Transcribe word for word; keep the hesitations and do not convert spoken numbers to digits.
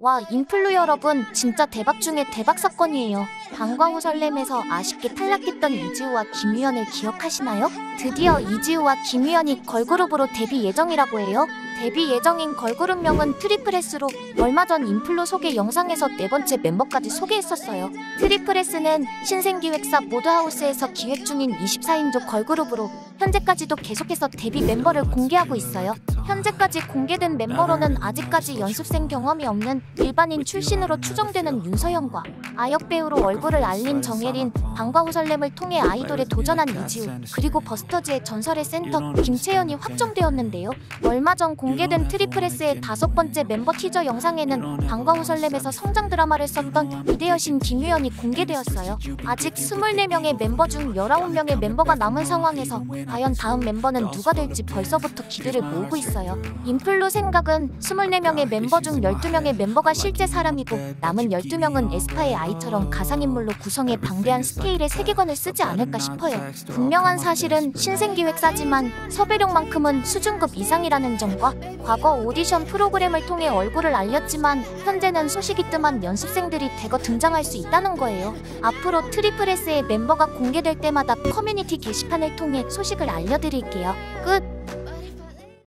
와, 인플루 여러분, 진짜 대박 중에 대박 사건이에요. 방과 후 설렘에서 아쉽게 탈락했던 이지우와 김유연을 기억하시나요? 드디어 이지우와 김유연이 걸그룹으로 데뷔 예정이라고 해요. 데뷔 예정인 걸그룹명은 트리플S로 얼마 전 인플루 소개 영상에서 네 번째 멤버까지 소개했었어요. 트리플S는 신생기획사 모드하우스에서 기획 중인 이십사 인조 걸그룹으로 현재까지도 계속해서 데뷔 멤버를 공개하고 있어요. 현재까지 공개된 멤버로는 아직까지 연습생 경험이 없는 일반인 출신으로 추정되는 윤서현과 아역 배우로 얼굴을 알린 정예린, 방과 후 설렘을 통해 아이돌에 도전한 이지우, 그리고 버스터즈의 전설의 센터 김채연이 확정되었는데요. 얼마 전 공개된 트리플S의 다섯 번째 멤버 티저 영상에는 방과 후 설렘에서 성장 드라마를 썼던 이대 여신 김유연이 공개되었어요. 아직 스물네 명의 멤버 중 열아홉 명의 멤버가 남은 상황에서 과연 다음 멤버는 누가 될지 벌써부터 기대를 모으고 있어요. 인플루 생각은 스물네 명의 멤버 중 열두 명의 멤버가 실제 사람이고 남은 열두 명은 에스파의 아이처럼 가상인물로 구성해 방대한 스케일의 세계관을 쓰지 않을까 싶어요. 분명한 사실은 신생기획사지만 섭외력만큼은 수준급 이상이라는 점과 과거 오디션 프로그램을 통해 얼굴을 알렸지만 현재는 소식이 뜸한 연습생들이 대거 등장할 수 있다는 거예요. 앞으로 트리플S의 멤버가 공개될 때마다 커뮤니티 게시판을 통해 소식을 알려드릴게요. 끝!